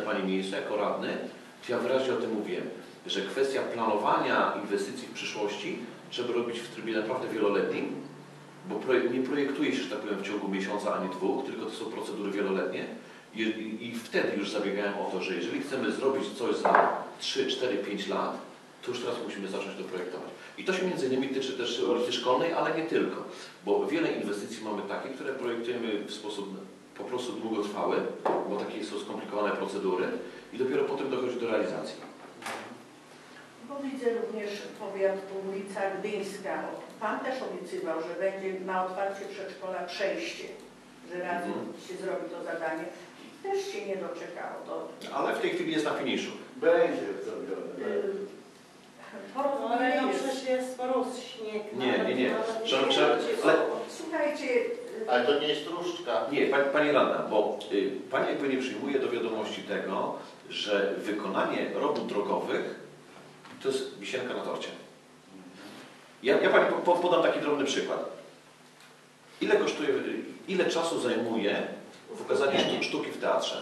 Pani Ministra, jako radny, to ja wyraźnie o tym mówiłem, że kwestia planowania inwestycji w przyszłości trzeba robić w trybie naprawdę wieloletnim, bo nie projektuje się, że tak powiem, w ciągu miesiąca ani dwóch, tylko to są procedury wieloletnie i wtedy już zabiegałem o to, że jeżeli chcemy zrobić coś za 3, 4, 5 lat, to już teraz musimy zacząć to projektować. I to się między innymi tyczy też ulicy Szkolnej, ale nie tylko, bo wiele inwestycji mamy takie, które projektujemy w sposób po prostu długotrwały, bo takie są skomplikowane procedury i dopiero potem dochodzi do realizacji. Bo widzę również powiat ulica Gdyńska. Pan też obiecywał, że będzie na otwarcie przedszkola przejście, że razem się zrobi to zadanie. Też się nie doczekało. Ale w tej chwili jest na finiszu. Będzie zrobione. Ale no przecież jest śnieg. Nie. Słuchajcie... Ale to nie jest różdżka. Nie, Pani radna, bo Pani jakby nie przyjmuje do wiadomości tego, że wykonanie robót drogowych to jest wisienka na torcie. Ja Pani podam taki drobny przykład. Ile kosztuje, ile czasu zajmuje pokazanie sztuki w teatrze?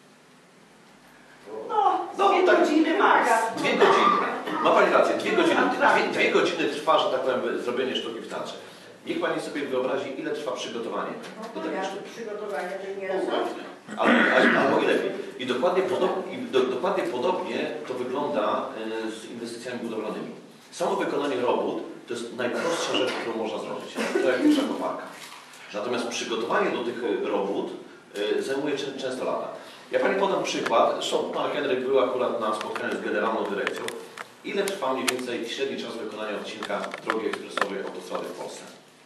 Dwie godziny max. 2 godziny. Ma Pani rację, 2 godziny. 2 godziny trwa, że tak powiem, zrobienie sztuki w teatrze. Niech Pani sobie wyobrazi, ile trwa przygotowanie do tego sztuki. Przygotowanie to nie jest. Albo i lepiej. I dokładnie podobnie to wygląda z inwestycjami budowlanymi. Samo wykonanie robót to jest najprostsza rzecz, którą można zrobić. To jak pierwsza koparka. Natomiast przygotowanie do tych robót zajmuje często lata. Ja Pani podam przykład. Zresztą Pan Henryk był akurat na spotkaniu z Generalną Dyrekcją. Ile trwa mniej więcej średni czas wykonania odcinka drogi ekspresowej autostrady w Polsce?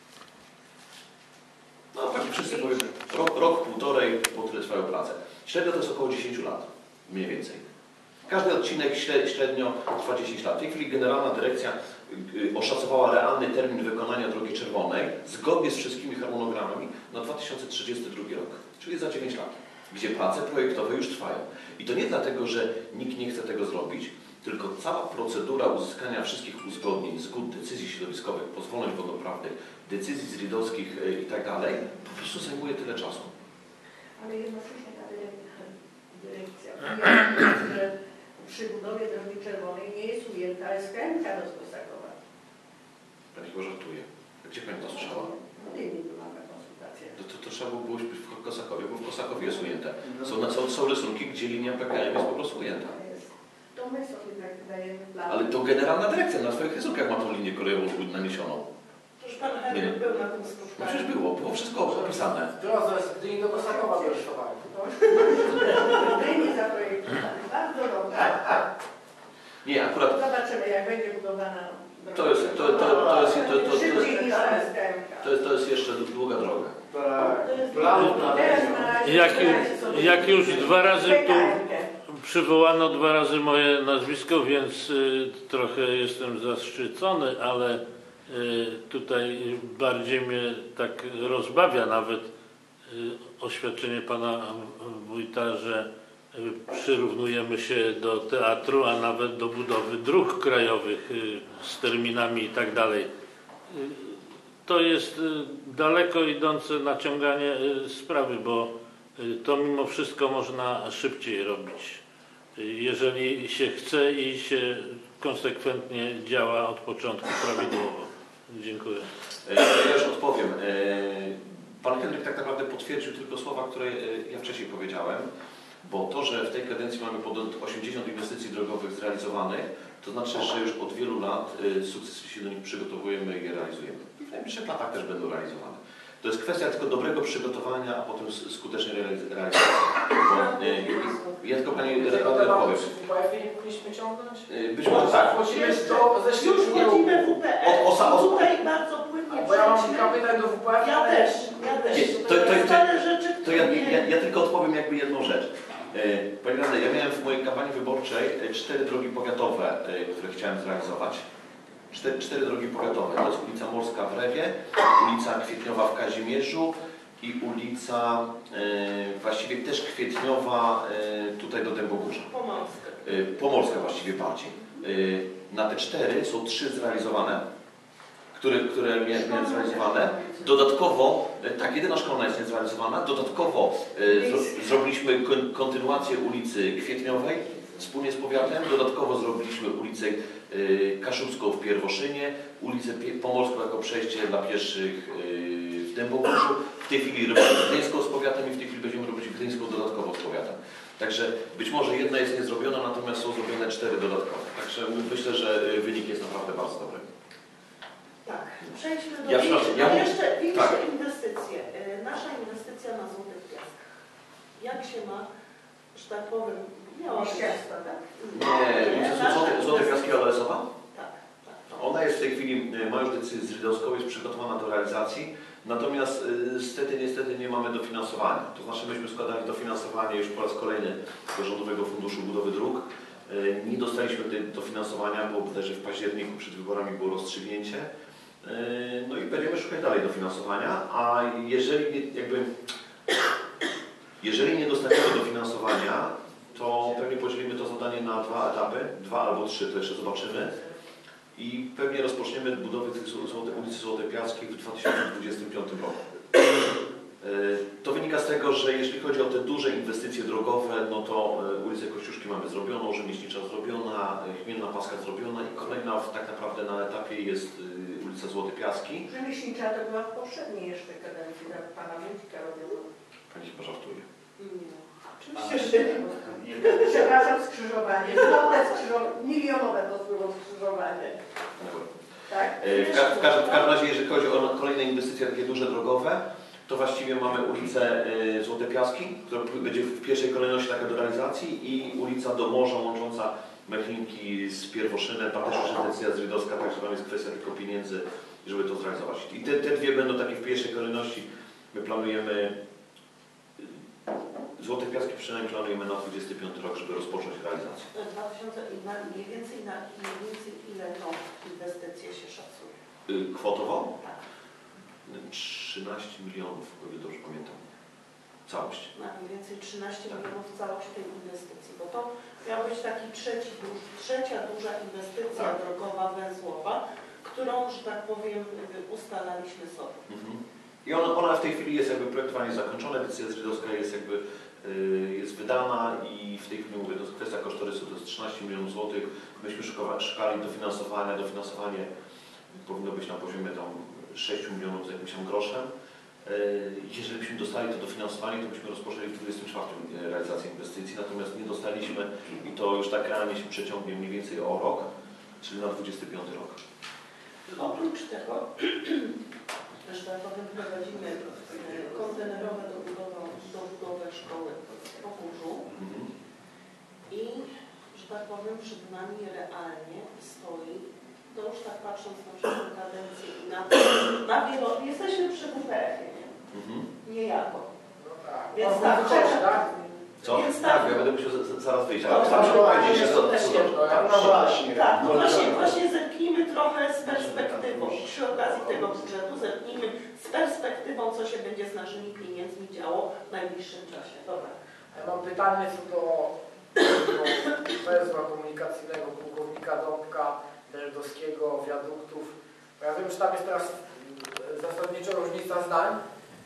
No tak wszyscy powiedzmy, rok, półtorej, bo tyle trwają prace. Średnio to jest około 10 lat, mniej więcej. Każdy odcinek średnio trwa 10 lat. W tej chwili Generalna Dyrekcja oszacowała realny termin wykonania drogi czerwonej, zgodnie z wszystkimi harmonogramami, na 2032 rok, czyli za 9 lat, gdzie prace projektowe już trwają. I to nie dlatego, że nikt nie chce tego zrobić, tylko cała procedura uzyskania wszystkich uzgodnień, zgód, decyzji środowiskowych, pozwoleń wodnoprawnych, decyzji z RID-owskich i tak dalej, po prostu zajmuje tyle czasu. Ale jednocześnie ta dyrekcja mówi, że przy budowie drogi czerwonej nie jest ujęta SKM-ka do Kosakowa. Pani chyba żartuje. Gdzie Pani to słyszała? No nie była na konsultacja. To trzeba było być w Kosakowie, bo w Kosakowie jest ujęte. Są rysunki, gdzie linia PKM jest po prostu ujęta. To my sobie tak dajemy plan. Ale to Generalna Dyrekcja na swoich rysunkach ma tą linię kolejową naniesioną. Toż Pan Henryk był na tym No spotkaniu. przecież było wszystko opisane. Drodze z Gdyni do Kosakowa wyrysowali. Gdyni zaprojektowali. Bardzo dobrze. Nie, akurat Zobaczymy, jak będzie budowana droga. Szybciej niż SKM-ka. To jest jeszcze długa droga. Tak. Jak już 2 razy tu przywołano 2 razy moje nazwisko, więc trochę jestem zaszczycony, ale tutaj bardziej mnie tak rozbawia nawet oświadczenie pana wójta, że przyrównujemy się do teatru, a nawet do budowy dróg krajowych z terminami i tak dalej. To jest daleko idące naciąganie sprawy, bo to mimo wszystko można szybciej robić, jeżeli się chce i się konsekwentnie działa od początku prawidłowo. Dziękuję. Ja już odpowiem. Pan Henryk tak naprawdę potwierdził tylko słowa, które ja wcześniej powiedziałem, bo to, że w tej kadencji mamy ponad 80 inwestycji drogowych zrealizowanych, to znaczy, że już od wielu lat sukcesywnie się do nich przygotowujemy i je realizujemy. I w najbliższych latach też będą realizowane. To jest kwestia tylko dobrego przygotowania, a potem skutecznej realizacji. Ja tylko Pani redaktor powiem. WPF-ie nie powinniśmy ciągnąć? Być może tak. Wchodzimy Już wchodzimy w WPF. Tutaj bardzo płynnie Bo ja mam przejdziemy. kilka pytań do WPF. Ja też. Stare rzeczy, To ja tylko odpowiem jakby jedną rzecz. Pani radna, ja miałem w mojej kampanii wyborczej 4 drogi powiatowe, które chciałem zrealizować. 4 drogi powiatowe. To jest ulica Morska w Rewie, ulica Kwietniowa w Kazimierzu i ulica właściwie też Kwietniowa tutaj do Dębogórza. Pomorska właściwie bardziej. Na te 4 są 3 zrealizowane, które miałem zrealizowane. Dodatkowo Tak, jedyna szkolna jest niezrealizowana. Dodatkowo zrobiliśmy kontynuację ulicy Kwietniowej wspólnie z powiatem. Dodatkowo zrobiliśmy ulicę Kaszubską w Pierwoszynie, ulicę Pomorską jako przejście dla pieszych w Dębogórzu. W tej chwili robimy Gdyńską z powiatem i w tej chwili będziemy robić Gdyńską dodatkowo z powiatem. Także być może jedna jest niezrobiona, natomiast są zrobione 4 dodatkowe. Także myślę, że wynik jest naprawdę bardzo dobry. Tak, przejdźmy do jeszcze większe inwestycje. Nasza inwestycja na Złotych Piaskach. Jak się ma, że tak powiem, Ministerstwa, tak? Nie, Złote Piaski Adresowa? Tak. Ona jest w tej chwili, ma już decyzję zrydowską, jest przygotowana do realizacji, natomiast niestety nie mamy dofinansowania. To znaczy myśmy składali dofinansowanie już po raz kolejny do Rządowego Funduszu Budowy Dróg. Nie dostaliśmy dofinansowania, bo bodajże w październiku przed wyborami było rozstrzygnięcie. No i będziemy szukać dalej dofinansowania, a jeżeli nie dostaniemy dofinansowania, to pewnie podzielimy to zadanie na 2 etapy, 2 albo 3, to jeszcze zobaczymy. I pewnie rozpoczniemy budowę ulicy Złote Piaski w 2025 roku. To wynika z tego, że jeśli chodzi o te duże inwestycje drogowe, no to ulicę Kościuszki mamy zrobioną, Rzemieślnicza zrobiona, Chmielna Paska zrobiona i kolejna tak naprawdę na etapie jest ulica Złote Piaski. Rzemieślnicza to była w poprzedniej jeszcze kadencji, tak pana Wójcika robiona. Pani chyba żartuje. Oczywiście, że nie. Przepraszam, skrzyżowanie. Złote skrzyżowanie, milionowe to było skrzyżowanie. Tak? W każdym razie, jeżeli chodzi o kolejne inwestycje takie duże drogowe, to właściwie mamy ulicę Złote Piaski, która będzie w pierwszej kolejności taka do realizacji i ulica do morza łącząca Mechlinki z Pierwoszynem. Tam też już jest decyzja zrydowska, także tam jest kwestia tylko pieniędzy, żeby to zrealizować. I te dwie będą takie w pierwszej kolejności. My planujemy Złote Piaski przynajmniej planujemy na 25 rok, żeby rozpocząć realizację. 2000 mniej więcej ile tą inwestycję się szacuje? Kwotowo? Tak. 13 milionów, o ile dobrze pamiętam. Całość. Na mniej więcej 13 milionów całość tej inwestycji, bo to miał być taki trzecia duża inwestycja drogowa węzłowa, którą, że tak powiem, ustalaliśmy sobie. I ona w tej chwili jest jakby projektowanie zakończone, decyzja zrydowska jest wydana i w tej chwili mówię, to jest kwestia kosztorysu, to jest 13 milionów złotych. Myśmy szukali dofinansowania, dofinansowanie powinno być na poziomie tam 6 milionów z jakimś tam groszem. Jeżeli byśmy dostali to dofinansowanie, to byśmy rozpoczęli w 24 realizację inwestycji, natomiast nie dostaliśmy i to już tak realnie się przeciągnie mniej więcej o rok, czyli na 25 rok. Oprócz tego, że tak powiem, prowadzimy kontenerowe dobudowę szkoły w Pogórzu i, że tak powiem, przed nami realnie stoi, to już tak patrząc na przyszłą kadencję i na wielo, jesteśmy przy WPF-ie, nie? Niejako. No tak. Więc tak, tak? Co? Więc tak, tak. ja będę musiał zaraz wyjść, No, ale tam chciałem powiedzieć, że to też jedno, no właśnie. tak, no właśnie zerknijmy trochę z perspektywą, przy okazji tego budżetu zerknijmy z perspektywą, co się będzie z naszymi pieniędzmi działo w najbliższym czasie. Dobra. Ja mam pytanie co do węzła komunikacyjnego pułkownika Dąbka, Derdowskiego, wiaduktów. Bo ja wiem, że tam jest teraz zasadniczo różnica zdań.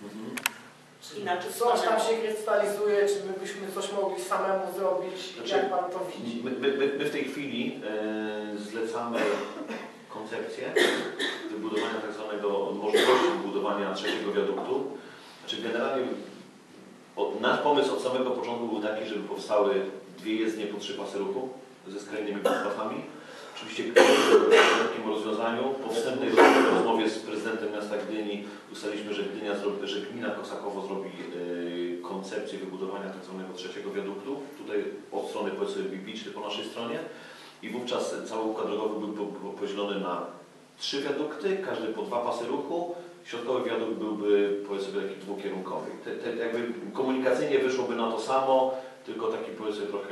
Inaczej Coś tam się krystalizuje, czy my byśmy coś mogli samemu zrobić, Znaczy, jak Pan to widzi? My w tej chwili zlecamy koncepcję wybudowania tak zwanego możliwości wybudowania trzeciego wiaduktu. Znaczy generalnie nasz pomysł od samego początku był taki, żeby powstały 2 jezdnie po 3 pasy ruchu ze skrajnymi pasami. Oczywiście w takim rozwiązaniu po wstępnej rozmowie z prezydentem miasta Gdyni ustaliliśmy, że gmina Kosakowo zrobi koncepcję wybudowania tak zwanego trzeciego wiaduktu. Tutaj od strony powiedzmy Beach po naszej stronie. I wówczas cały układ drogowy był podzielony na 3 wiadukty, każdy po 2 pasy ruchu. Środkowy wiadukt byłby powiedzmy taki dwukierunkowy. Jakby komunikacyjnie wyszłoby na to samo, tylko taki powiedzmy trochę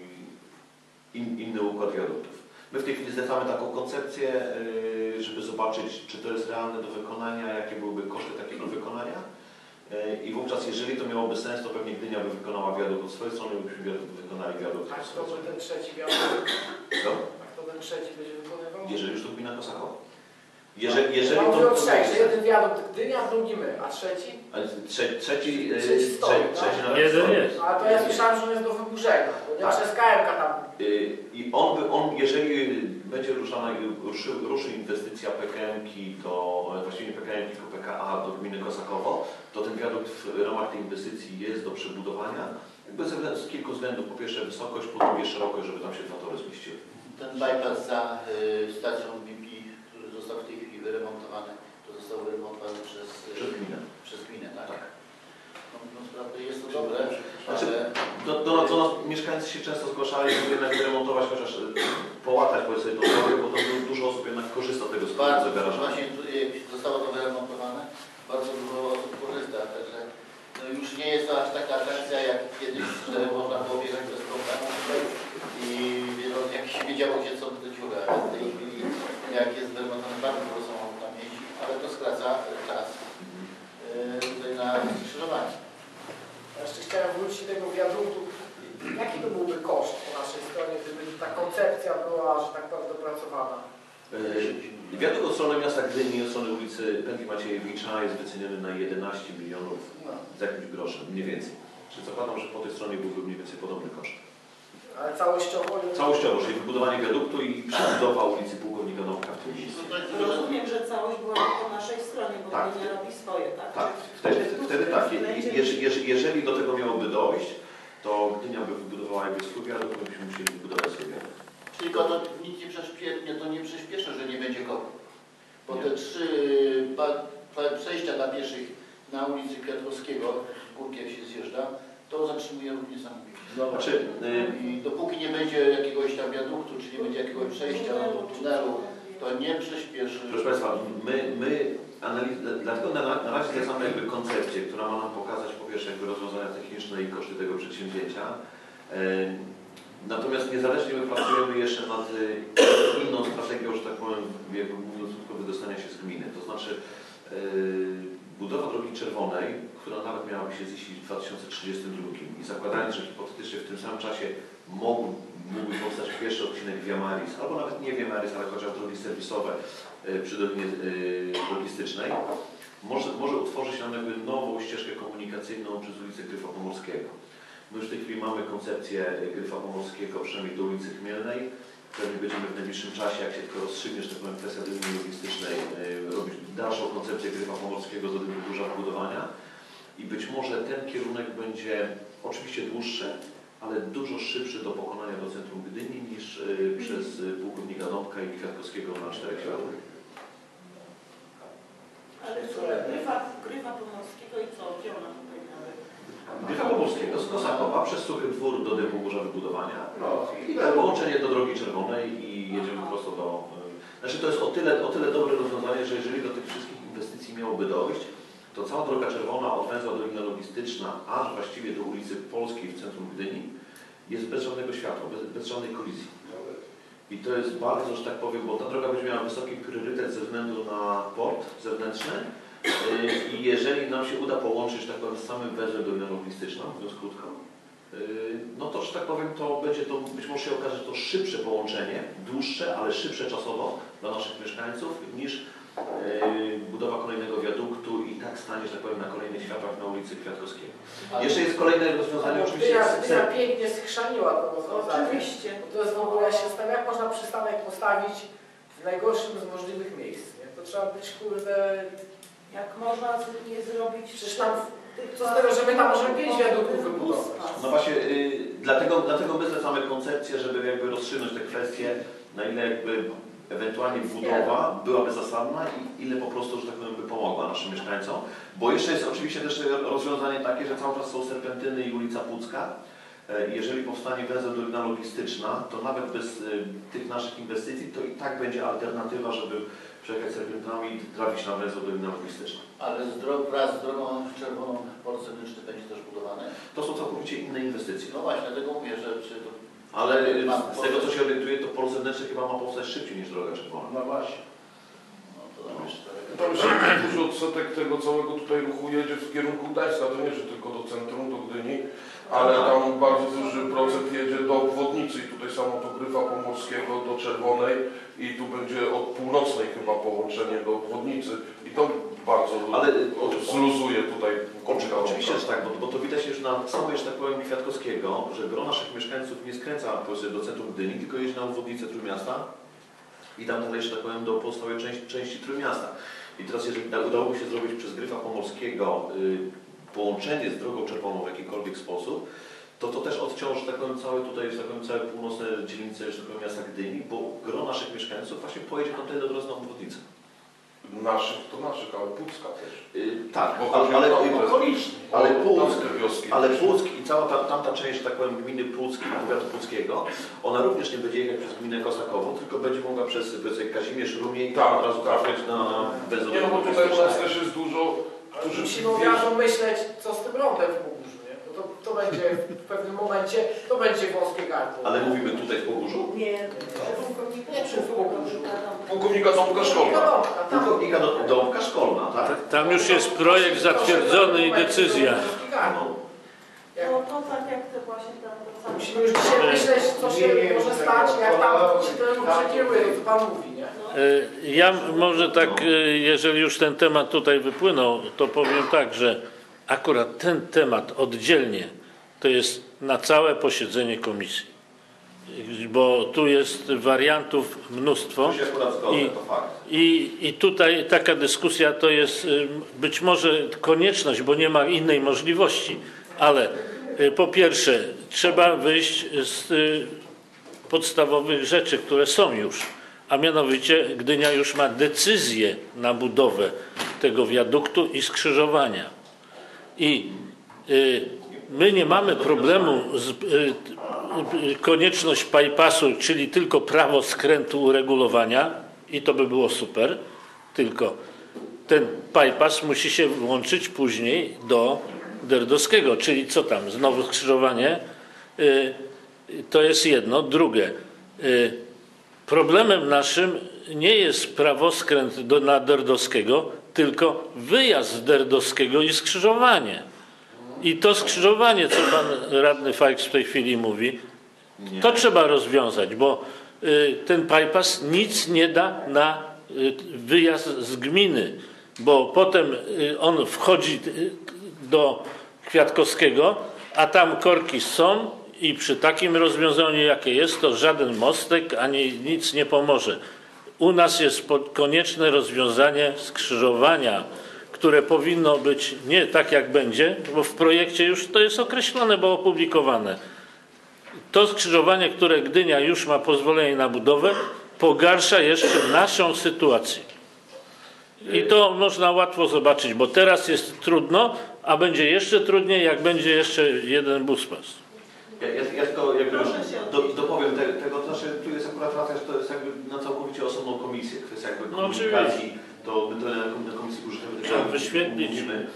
inny układ wiaduktów. My w tej chwili zlecamy taką koncepcję, żeby zobaczyć, czy to jest realne do wykonania, jakie byłyby koszty takiego wykonania. I wówczas, jeżeli to miałoby sens, to pewnie Gdynia by wykonała wiadukt od swojej strony, byśmy wykonali wiadukt. A kto by ten trzeci wiadukt? Co? A kto ten trzeci będzie wykonywał? Jeżeli już to gmina Kosakowo. Jeżeli Ja mówię to... o trzech, że jeden wiadukt Gdynia, drugi my, a trzeci? Trzeci na Jeden jest. A to ja słyszałem, że on jest do wyburzenia, bo nie przez KM-ka tam. I jeżeli będzie ruszy inwestycja PKM-ki właściwie nie PKM-ki, tylko PKA do gminy Kosakowo, to ten wiadukt w ramach tej inwestycji jest do przebudowania. Z kilku względów. Po pierwsze wysokość, po drugie szerokość, żeby tam się 2 tory zmieściły. Ten bypass za stacją BP, który został w tej chwili wyremontowany, to został wyremontowany przez gminę, tak? Tak. No sprawę jest to dobre, Znaczy, ale... do nas mieszkańcy się często zgłaszali, żeby jednak wyremontować, chociaż połatać powiedzmy to tory, bo to dużo osób jednak korzysta z tego Bardzo, garażu. właśnie jak zostało to wyremontowane, bardzo dużo osób korzysta, także no już nie jest to aż taka atrakcja jak kiedyś, że można było biegać bez problemu i jak się wiedziało, gdzie co do dziura. W tej chwili, jak jest wyremontowane, bardzo dużo samochodów tam jeździ, ale to skraca czas tutaj na skrzyżowanie. Jeszcze chciałem wrócić do tego wiaduktu. Jaki to byłby koszt po naszej stronie, gdyby ta koncepcja była, że tak powiem, dopracowana? Wiadukt od strony miasta Gdyni, od strony ulicy Pętli Maciejewicza jest wyceniony na 11 milionów z jakimś groszem, mniej więcej. Czyli zakładam, że po tej stronie byłby mniej więcej podobny koszt. Ale całościowo? Całościowo, czyli wybudowanie wiaduktu i przebudowa ulicy Pułkownika Dąbka w tym miejscu. Rozumiem, że całość była po naszej stronie, bo Tak. Gdynia robi swoje, tak? Tak, wtedy tak. Jeżeli do tego miałoby dojść, to Gdynia by wybudowała jakby swój wiadukt, my byśmy musieli wybudować swój wiadukt. Czyli to nic nie przyspieszy, że nie będzie kopu. Bo Nie. te 3 przejścia dla pieszych na ulicy Kwiatkowskiego, z górki jak się zjeżdża, to zatrzymuje ruch niesamowicie. Znaczy, I dopóki nie będzie jakiegoś tam wiaduktu, czy nie będzie jakiegoś przejścia do tunelu, to nie przyspieszy. proszę Państwa, dlatego na razie zlecamy jakby koncepcję, która ma nam pokazać po pierwsze jakby rozwiązania techniczne i koszty tego przedsięwzięcia. Natomiast niezależnie my pracujemy jeszcze nad inną strategią, że tak powiem, jakby mówiąc krótko, wydostania się z gminy. To znaczy budowa drogi czerwonej, która nawet miałaby się ziścić w 2032 i zakładając, że hipotetycznie w tym samym czasie mógłby powstać pierwszy odcinek Via Maris, albo nawet nie Via Maris, ale chociaż drogi serwisowe przy dolinie logistycznej, może utworzyć nam jakby nową ścieżkę komunikacyjną przez ulicę Gryfa Pomorskiego. My już w tej chwili mamy koncepcję Gryfa Pomorskiego, przynajmniej do ulicy Chmielnej. Pewnie będziemy w najbliższym czasie, jak się tylko rozstrzygnie, że tak powiem, kwestia linii logistycznej, robić dalszą koncepcję Gryfa Pomorskiego do Dębogórza budowania. I być może ten kierunek będzie oczywiście dłuższy, ale dużo szybszy do pokonania do centrum Gdyni niż przez Pułkownika Dąbka i Kwiatkowskiego na 4 km. Ale Gryfa Pomorskiego i co? Gdzie ona tutaj miała? Gryfa Pomorskiego z Kosakowa przez Suchy Dwór do Dębogórza wybudowania i na połączenie do Drogi Czerwonej i jedziemy prosto do... Znaczy to jest o tyle dobre rozwiązanie, że jeżeli do tych wszystkich inwestycji miałoby dojść, to cała Droga Czerwona od węzła do linii logistyczna, aż właściwie do ulicy Polskiej w centrum Gdyni jest bez żadnego światła, bez żadnej kolizji. I to jest bardzo, że tak powiem, bo ta droga będzie miała wysoki priorytet ze względu na port zewnętrzny i jeżeli nam się uda połączyć, że tak powiem, z samym węzłem do linii logistyczną, mówiąc krótko, no to, że tak powiem, to będzie to, być może się okaże to szybsze połączenie, dłuższe, ale szybsze czasowo dla naszych mieszkańców niż budowa kolejnego wiaduktu i tak stanie, że tak powiem, na kolejnych światłach na ulicy Kwiatkowskiego. Jeszcze jest kolejne rozwiązanie, oczywiście. Gdynia pięknie schrzaniła to rozwiązanie. Oczywiście. To jest w ogóle, ja się zastanawiam, jak można przystanek postawić w najgorszym z możliwych miejsc. Nie? To trzeba być, kurde... Jak można nie zrobić... Przecież tam, co z tego, że my tam możemy 5 wiaduktów wybudować. No właśnie, dlatego my zlecamy koncepcję, żeby jakby rozstrzygnąć te kwestie, na ile jakby ewentualnie budowa byłaby zasadna i ile po prostu, że tak powiem, by pomogła naszym mieszkańcom. Bo jeszcze jest oczywiście też rozwiązanie takie, że cały czas są serpentyny i ulica Pucka. Jeżeli powstanie węzeł dolina logistyczna, to nawet bez tych naszych inwestycji, to i tak będzie alternatywa, żeby przejechać serpentynami i trafić na węzeł dolina logistyczna. Ale wraz z drogą czerwoną port zewnętrzny będzie też budowany? To są całkowicie inne inwestycje. No właśnie, dlatego mówię, że Ale z tego, co się orientuję, to port zewnętrzny chyba ma powstać szybciej niż droga czerwona. No właśnie. No to tam jeszcze... Tam się duży odsetek tego całego tutaj ruchu jedzie w kierunku Gdańska, to nie, że tylko do centrum, do Gdyni, ale tam bardzo duży procent jedzie do obwodnicy. obwodnicy i tutaj samo to Gryfa Pomorskiego do Czerwonej i tu będzie od północnej chyba połączenie do obwodnicy i to bardzo zluzuje tutaj. Oczywiście, że tak, bo to widać już na całej, że tak powiem, Kwiatkowskiego, że gro naszych mieszkańców nie skręca do centrum Gdyni, tylko jeździ na obwodnicę Trójmiasta i tam dalej, że tak powiem, do pozostałej części Trójmiasta. I teraz, jeżeli udałoby się zrobić przez Gryfa Pomorskiego połączenie z drogą czerwoną w jakikolwiek sposób, to też odciąży, tak powiem, całe tutaj, że tak powiem, całe północne dzielnice, że tak powiem, miasta Gdyni, bo gro naszych mieszkańców właśnie pojedzie tamtędy od razu na obwodnicę. Naszych, ale Pucka też. Tak, ale Puck i cała tamta część, tak powiem, gminy Puck i powiatu puckiego, ona również nie będzie jechać przez gminę Kosakową, tylko będzie mogła przez Kazimierz, Rumień i od razu trafiać na Nie, no bo tutaj u nas też jest dużo, którzy musimy od razu myśleć, co z tym rondem w Pogórzu, nie? Bo to będzie w pewnym momencie, to będzie wąskie gardło. Ale mówimy tutaj w Pogórzu? Nie, przy Pogórzu. pułkownika Dąbka Szkolna. Pułkownika Dąbka Szkolna, tak? Tam już jest projekt zatwierdzony i decyzja. No to tak jak te właśnie tam... Musimy już dzisiaj myśleć, co się może stać, jak tam się to przekieruje, to Pan mówi, nie? Ja może tak, jeżeli już ten temat tutaj wypłynął, to powiem tak, że akurat ten temat oddzielnie to jest na całe posiedzenie komisji. Bo tu jest wariantów mnóstwo Tu się akurat zgodzę, to fakt. i tutaj taka dyskusja to jest być może konieczność, bo nie ma innej możliwości, ale po pierwsze trzeba wyjść z podstawowych rzeczy, które są już, a mianowicie Gdynia już ma decyzję na budowę tego wiaduktu i skrzyżowania. I my nie mamy problemu z konieczność bypassu, czyli tylko prawo skrętu uregulowania i to by było super, tylko ten bypass musi się włączyć później do Derdowskiego, czyli co tam, znowu skrzyżowanie, to jest jedno. Drugie, problemem naszym nie jest prawoskręt na Derdowskiego, tylko wyjazd z Derdowskiego i skrzyżowanie. I to skrzyżowanie, co pan radny Fajks w tej chwili mówi, to trzeba rozwiązać, bo ten bypass nic nie da na wyjazd z gminy, bo potem on wchodzi do Kwiatkowskiego, a tam korki są i przy takim rozwiązaniu, jakie jest, to żaden mostek ani nic nie pomoże. U nas jest konieczne rozwiązanie skrzyżowania, które powinno być nie tak jak będzie, bo w projekcie już to jest określone, bo opublikowane. To skrzyżowanie, które Gdynia już ma pozwolenie na budowę, pogarsza jeszcze naszą sytuację. I to można łatwo zobaczyć, bo teraz jest trudno, a będzie jeszcze trudniej, jak będzie jeszcze jeden buspas. Ja tylko jakby dopowiem tego, to znaczy tu jest akurat racja, że to jest jakby na całkowicie osobną komisję, kwestia jakby komunikacji, to my to na komisji budżetowej wyświetlić. mówimy.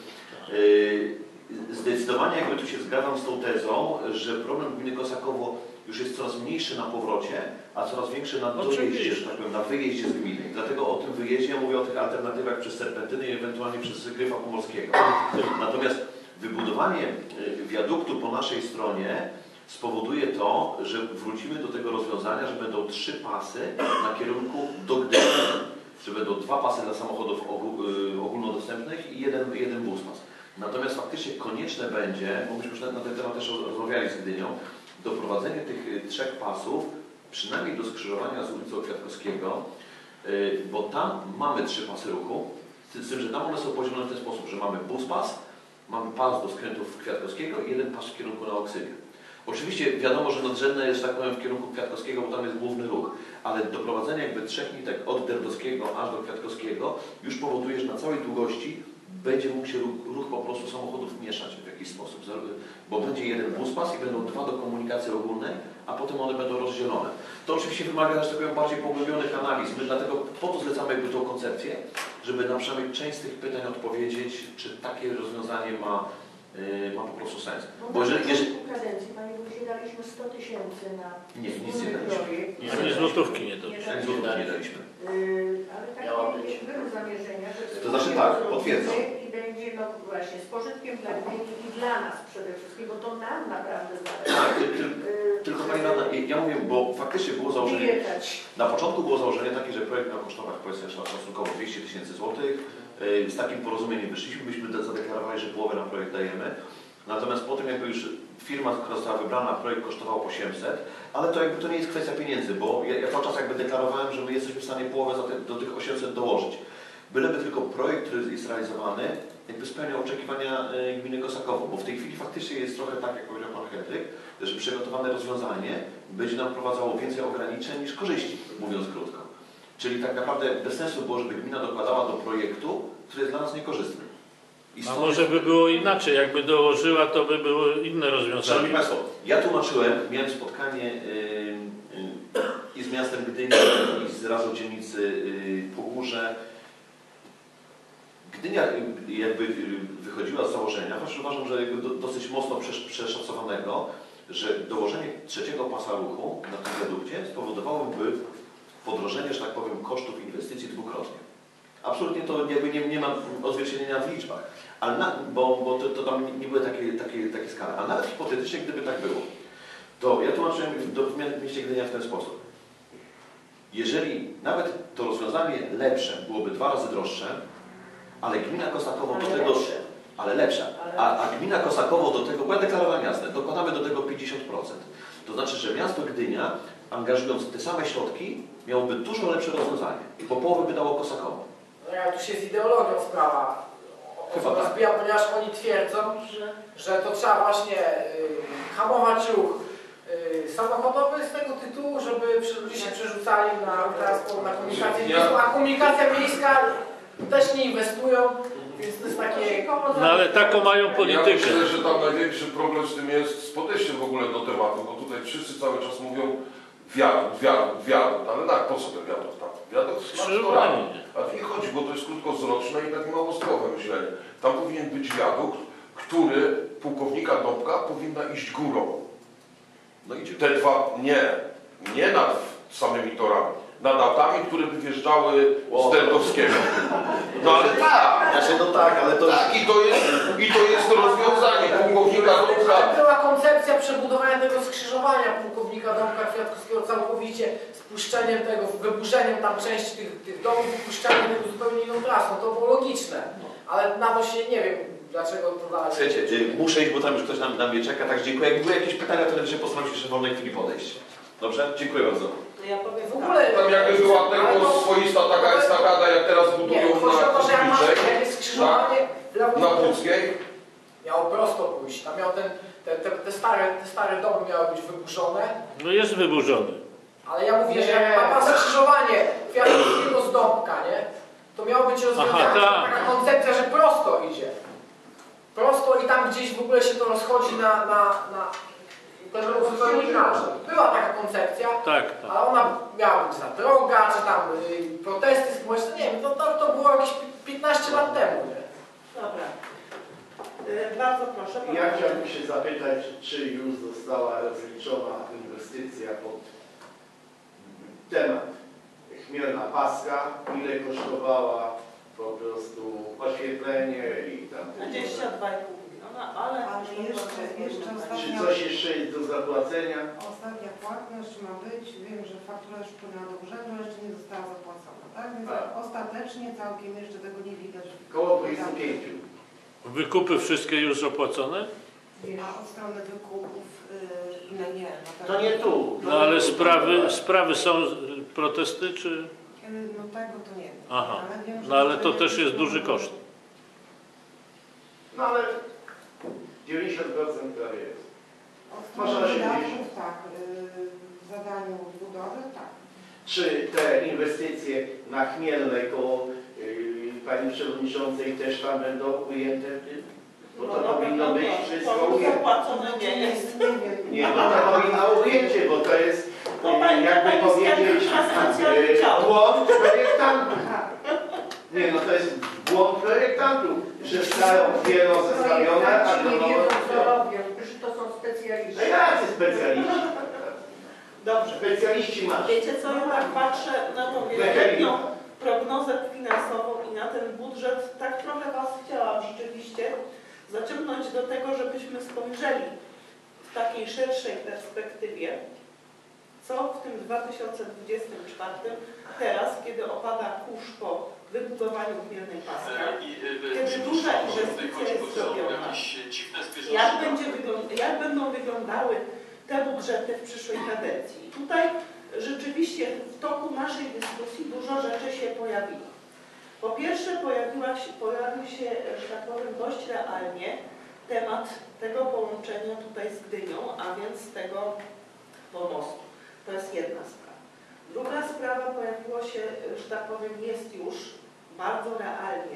Zdecydowanie jakby tu się zgadzam z tą tezą, że problem gminy Kosakowo już jest coraz mniejszy na powrocie, a coraz większy na dojeździe, że tak powiem, na wyjeździe z gminy. Dlatego o tym wyjeździe ja mówię o tych alternatywach przez Serpentyny i ewentualnie przez Gryfa Pomorskiego. Natomiast wybudowanie wiaduktu po naszej stronie spowoduje to, że wrócimy do tego rozwiązania, że będą 3 pasy na kierunku do Gdyni. Że będą 2 pasy dla samochodów ogólnodostępnych i jeden buspas. Natomiast faktycznie konieczne będzie, bo myśmy już na ten temat też rozmawiali z Gdynią, doprowadzenie tych 3 pasów, przynajmniej do skrzyżowania z ulicą Kwiatkowskiego, bo tam mamy 3 pasy ruchu, z tym, że tam one są podzielone w ten sposób, że mamy buspas, mamy pas do skrętów Kwiatkowskiego i jeden pas w kierunku na Oksynię. Oczywiście wiadomo, że nadrzędne jest, tak powiem, w kierunku Kwiatkowskiego, bo tam jest główny ruch, ale doprowadzenie jakby 3 nitek od Derdowskiego aż do Kwiatkowskiego już powoduje, że na całej długości będzie mógł się ruch po prostu samochodów mieszać w jakiś sposób, bo będzie jeden buspas i będą 2 do komunikacji ogólnej, a potem one będą rozdzielone. To oczywiście wymaga, że tak powiem, bardziej pogłębionych analiz. My dlatego po to zlecamy jakby tą koncepcję, żeby na przynajmniej część z tych pytań odpowiedzieć, czy takie rozwiązanie ma po prostu sens. Bo jeżeli kadencji, Panie Wójcie, daliśmy 100 000 na nie daliśmy. Ani złotówki nie daliśmy. Ani złotówki nie daliśmy. Ale takie były zamierzenia, że to znaczy tak, potwierdzam. I będzie no właśnie z pożytkiem dla gminy i dla nas przede wszystkim, bo to nam naprawdę zależy. Tak, tylko Pani Rada, ja mówię, bo faktycznie było założenie, Wyjechać. na początku było założenie takie, że projekt miał kosztować powiedzmy szacunkowo 200 000 złotych. Z takim porozumieniem wyszliśmy, byśmy zadeklarowali, że połowę na projekt dajemy. Natomiast potem jakby już firma, która została wybrana, projekt kosztował 800, ale to jakby to nie jest kwestia pieniędzy, bo ja cały czas jakby deklarowałem, że my jesteśmy w stanie połowę do tych 800 dołożyć. Byleby tylko projekt, który jest realizowany, jakby spełniał oczekiwania gminy Kosakowo, bo w tej chwili faktycznie jest trochę tak, jak powiedział Pan Henryk, że przygotowane rozwiązanie będzie nam wprowadzało więcej ograniczeń niż korzyści, mówiąc krótko. Czyli tak naprawdę bez sensu było, żeby gmina dokładała do projektu, który jest dla nas niekorzystny. A może by było inaczej, jakby dołożyła, to by było inne rozwiązanie. Szanowni Państwo, ja tłumaczyłem, miałem spotkanie i z miastem Gdynia, i z Radą Dzielnicy Pogórze. Gdynia jakby wychodziła z założenia, choć uważam, że jakby dosyć mocno przeszacowanego, że dołożenie trzeciego pasa ruchu na tym wiadukcie spowodowałoby podrożenie, że tak powiem, kosztów inwestycji dwukrotnie. Absolutnie to jakby nie ma odzwierciedlenia w liczbach, ale bo to tam nie były takie skale. A nawet hipotetycznie, gdyby tak było, to ja tłumaczyłem w mieście Gdynia w ten sposób. Jeżeli nawet to rozwiązanie lepsze byłoby 2 razy droższe, ale gmina Kosakowo do tego... Ale lepsze. A gmina Kosakowo do tego, bo ja deklarowałem jasne, dokładamy do tego 50%. To znaczy, że miasto Gdynia, angażując te same środki, miałoby dużo lepsze rozwiązanie, bo połowę by dało Kosakowo. No ja tu się z ideologią sprawa rozbija, ponieważ oni twierdzą, że to trzeba właśnie hamować ruch samochodowy z tego tytułu, żeby ludzie się przerzucali na transport, na komunikację miejską, a komunikacja miejska też nie inwestują, więc to jest takie... No ale taką mają politykę. Ja myślę, że tam największy problem z tym jest z podejściem w ogóle do tematu, bo tutaj wszyscy cały czas mówią wiadukt, ale tak, po co ten wiadukt tam? Wiadukt naturalny. A tu nie chodzi, bo to jest krótkowzroczne i takie małoskrowe myślenie. Tam powinien być wiadukt, który pułkownika Dąbka powinna iść górą. No idzie. Te dwa, nie nad samymi torami, nad autami, które by wjeżdżały z Dębowskiego. No ale tak! Znaczy, no tak, ale to... Tak, i to jest rozwiązanie pułkownika Dąbka. Była koncepcja przebudowania tego skrzyżowania pułkownika Dąbka Kwiatkowskiego całkowicie, spuszczeniem tego, wyburzeniem tam części tych domów, wypuszczaniem tego zupełnie inną trasą. To było logiczne, ale na to się nie wiem, dlaczego to dalej. Słuchajcie, muszę iść, bo tam już ktoś na mnie czeka, tak dziękuję. Jak były jakieś pytania, to będę się postaram się jeszcze w wolnej chwili podejść. Dobrze? Dziękuję bardzo. To ja powiem W ogóle... Tam jakby była tylko swoista taka estakada, jak teraz budują nie, chodzi o to, że na jak jest skrzyżowanie na Łódzkiej. Miało prosto pójść. Tam miał te stare domy miały być wyburzone. No jest wyburzony. Ale ja mówię, że jak ma pan skrzyżowanie Kwiatkowskiego z Dąbka, nie? To miało być rozwiązane. Taka koncepcja, że prosto idzie. Prosto i tam gdzieś w ogóle się to rozchodzi na ten ruch zupełnie inaczej. Była taka koncepcja, Tak. ale ona miała być za droga, czy tam protesty społeczne, nie wiem, to było jakieś 15 lat temu, nie? Dobra. Bardzo proszę. Ja chciałbym się zapytać, czy już została rozliczona inwestycja pod temat Chmielna Paska, ile kosztowała po prostu oświetlenie i tam... 22,5 miliona, ale jeszcze Czy ostatnia, coś jeszcze jest do zapłacenia? ostatnia płatność ma być, wiem, że faktura już wpłynęła do urzędu, jeszcze nie została zapłacona, tak? Więc Tak. ostatecznie całkiem jeszcze tego nie widać. Koło 25. Wykupy wszystkie już opłacone? A od strony wykupów, no nie. To nie tu. No ale sprawy są, protesty czy... No tego to nie wiem. Aha, Ale wiem, że no ale to też jest duży koszt. No ale 90% prawie jest. Od Może strony 80. wydatków, tak, w zadaniu budowy, tak. Czy te inwestycje na Chmielnej koło Pani Przewodniczącej też tam będą ujęte w tym? Bo to powinno być wszystko to ujęte. zapłacone nie jest. Nie wiem. Nie, no to powinno ujęcie, bo to jest jakby to jest powiedzieć błąd projektantów. Nie, no to jest błąd projektantów, że stają wielo zestawione, a to nie nowo... wiedzą, co robią, że to są specjaliści. No jacy specjaliści? Dobrze. Specjaliści masz. Wiecie co, ja tak patrzę na tą wieloletnią prognozę finansową i na ten budżet, tak trochę Was chciałam rzeczywiście zaciągnąć do tego, żebyśmy spojrzeli w takiej szerszej perspektywie tym 2024, teraz, kiedy opada kurz po wybudowaniu Chmielnej Paska, kiedy duża inwestycja jest zrobiona, jak będą wyglądały te budżety w przyszłej kadencji. I tutaj rzeczywiście w toku naszej dyskusji dużo rzeczy się pojawiło. Po pierwsze pojawił się, że tak powiem, dość realnie temat tego połączenia tutaj z Gdynią, a więc tego pomostu. To jest jedna sprawa. Druga sprawa pojawiło się, że tak powiem, jest już bardzo realnie.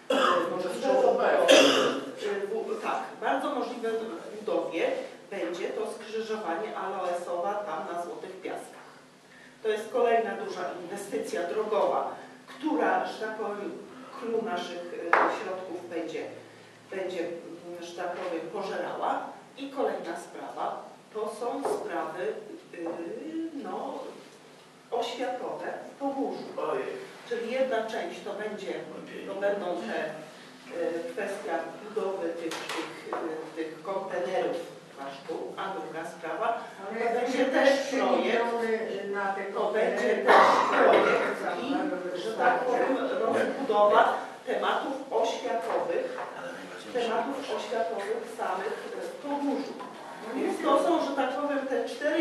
Tak, bardzo możliwe w budowie będzie to skrzyżowanie Aloesowa tam na Złotych Piaskach. To jest kolejna duża inwestycja drogowa, która, że tak powiem, clue naszych środków będzie, że tak powiem, pożerała. I kolejna sprawa, to są sprawy no, oświatowe w Pogórzu. Czyli jedna część to będą te kwestia budowy tych kontenerów klasztu, a druga sprawa to będzie też projekt, i, że tak powiem, rozbudowa tematów oświatowych samych w Pogórzu. Więc to są, że tak powiem, te 4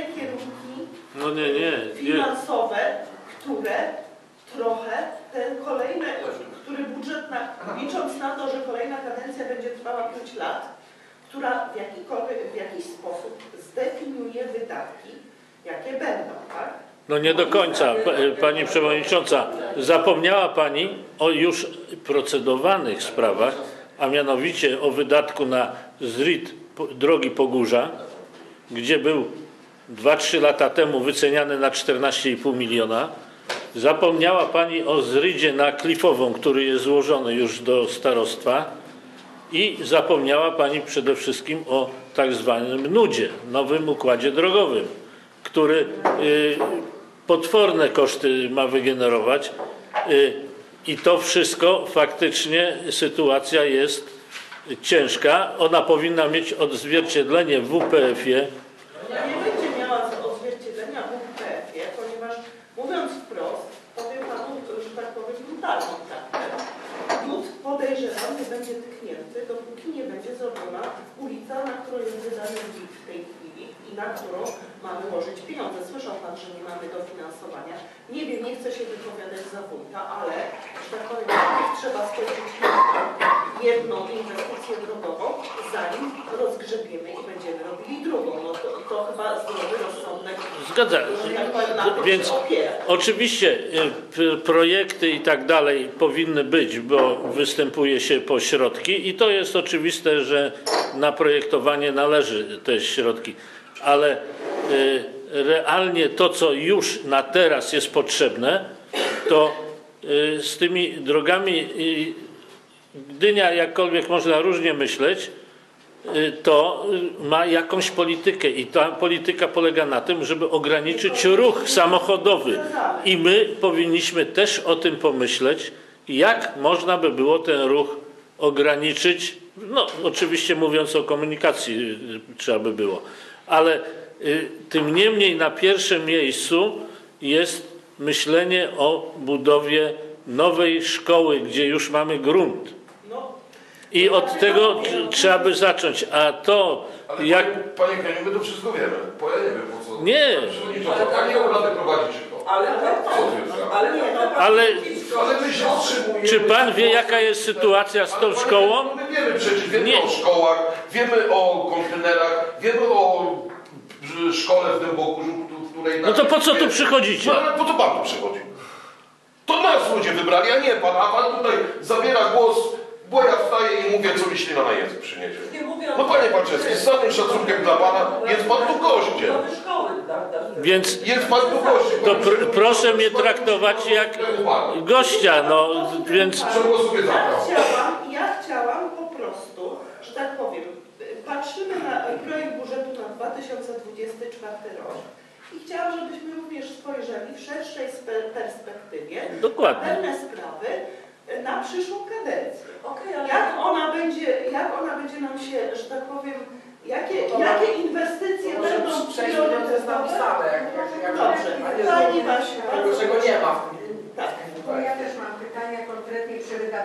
kierunki finansowe, które trochę ten kolejny, który budżet, licząc na to, że kolejna kadencja będzie trwała 5 lat, która w jakiś sposób zdefiniuje wydatki, jakie będą, tak? No nie do końca, Pani Przewodnicząca. Zapomniała Pani o już procedowanych sprawach, a mianowicie o wydatku na ZRID drogi Pogórza, gdzie był 2-3 lata temu wyceniany na 14,5 miliona. Zapomniała Pani o ZRID-zie na Klifową, który jest złożony już do starostwa. I zapomniała Pani przede wszystkim o tak zwanym nudzie, nowym układzie drogowym, który potworne koszty ma wygenerować. I to wszystko faktycznie sytuacja jest ciężka. Ona powinna mieć odzwierciedlenie w WPF-ie. Nie będzie miała odzwierciedlenia w WPF-ie, ponieważ mówiąc wprost, powiem Panu, że tak powiem, brutalną prawdę. Lud, podejrzewam, nie będzie tknięty, dopóki nie będzie zrobiona ulica, na której jest wydany WIT w tej chwili i na którą mamy łożyć pieniądze. Słyszał Pan, że nie mamy dofinansowania. Nie wiem, nie chcę się wypowiadać za wójta, ale, że tak powiem, trzeba skończyć jedną inwestycję drogową, zanim rozgrzebiemy i będziemy robili drugą. No to chyba zdrowy rozsądek. Zgadza się. Więc oczywiście projekty i tak dalej powinny być, bo występuje się po środki i to jest oczywiste, że na projektowanie należy te środki, ale realnie to, co już na teraz jest potrzebne, to z tymi drogami Gdynia, jakkolwiek można różnie myśleć, to ma jakąś politykę i ta polityka polega na tym, żeby ograniczyć ruch samochodowy i my powinniśmy też o tym pomyśleć, jak można by było ten ruch ograniczyć, no oczywiście mówiąc o komunikacji trzeba by było, ale tym niemniej na pierwszym miejscu jest myślenie o budowie nowej szkoły, gdzie już mamy grunt. I od tego trzeba by zacząć, a to ale jak... Panie Keniu, my to wszystko wiemy, bo ja nie wiem po co... Nie. Pani obrady prowadzicie to. Ale my się wstrzymujemy... czy Pan wie, jaka jest sytuacja z tą szkołą? My wiemy przecież, wiemy o szkołach, wiemy o kontenerach, wiemy o szkole w Dębogórzu, w której... No to po co tu przychodzicie? No ale po co Pan tu przychodzi? To nas ludzie wybrali, a nie Pan, a Pan tutaj zabiera głos, bo ja wstaję i mówię, co mi ślina na język przyniesie. No Panie Palczewski, z całym szacunkiem dla Pana, jest Pan tu gościem. Więc jest Pan tu gościem. To proszę mnie traktować jak gościa, no więc... Ja chciałam po prostu, że tak powiem, patrzymy na projekt budżetu na 2024 rok i chciałam, żebyśmy również spojrzeli w szerszej perspektywie na pewne sprawy na przyszłą kadencję. Jak ona będzie nam się, że tak powiem, jakie inwestycje będą priorytetowe? Dobrze. nie Pani zrobił Basia, tego, czego nie ma w tym